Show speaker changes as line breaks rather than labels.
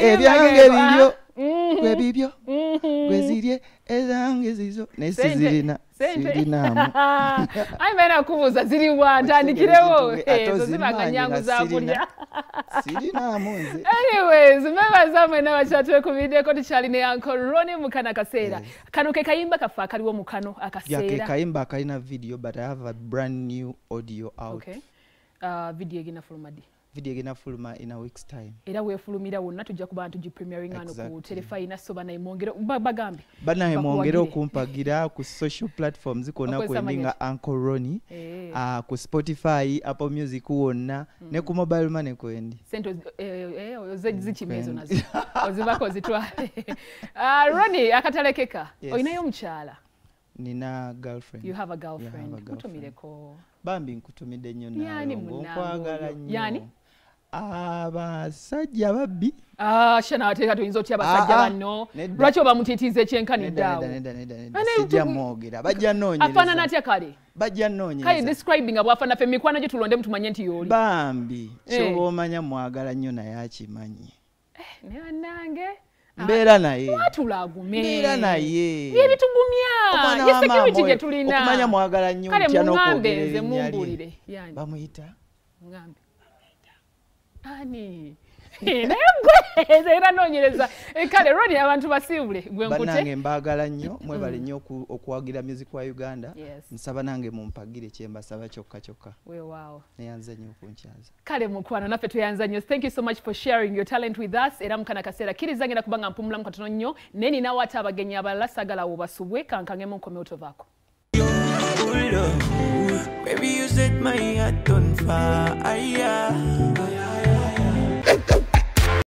ebyange bibyo gwe bibyo gwe zirye ezange zizo nesi zirina sirinamu
ayimena kubuza ziri wantandikirewo ezo zibanga nyangu za kulya
sirinamu nze.
Anyways, mbebaza mwena bachatwe ku video ko tukyali ne Uncle Ronnie mukana kaseera. Kano ke kayimba kafa kaliwo mukano akaseera.
Yeah, ke kayimba kalina video but I have a brand new audio out.
Okay. Video egina fulumadi.
Video egina fuluma in a week's time.
Era weefulumira wonna tujja kuba tuji premiering ano ku telefina soba na imongero bagambi.
Bana imongero kumpagira ku social platforms kona kwendinga Uncle Ronnie. Ku Spotify, Apple Music wonna ne ku mobile money kwendi.
Sento zichimezo nazo. Ozibako zitwa. Ronnie akatalekeka. Oyinayo mukyala.
Nina girlfriend.
You have a girlfriend. Kutumireko.
Bambi nkutumide nnyo nawe.
Yani
nkwagala nnyo.
Yani?
Abasajja babbi.
Shana ateka tuyinza otya abasajja banno. Lwaki oba mutitiize kyenkani daawo.
Sijja mwogera. Bajja nnoonyereza.
Afaanana atya kale?
Bajja nnoonyereza.
Kale describing abwafana ffe mikwano gye tulonde mutumanye nti y'oli.
Bambi. Ky'oba omanya mwagala nnyo naye akimanyi.
Ne bannange.
Mbeera naye.
Watulagume.
Mbeera naye.
Ebitugumya. Ye security gye tulina.
Okumanya mwagala nnyo ntya n'okwogera
nze mumbulire. Yani.
Bamuyita?
Ngambe. Ani. Nagwe era nonyereza. Kale Ronnie abantu basiibule gwe nkute.
Banange mbagala nnyo mwebale nnyo okuwagira music wa Uganda. Nsaba nange mumpagire kyembasaba kyokka.
Weewaawo.
Neyanza nnyo okunkyaza.
Kale mukwano naffe tuyanza nnyo. Thank you so much for sharing your talent with us. Era mukana kaseera kirizangenda kubanga mpumulamu katono nnyo. Neni nawe ate abagenyi abalala sagala wo basubwe kankangemu nkome otovaako.
Baby, you set my heart on fire.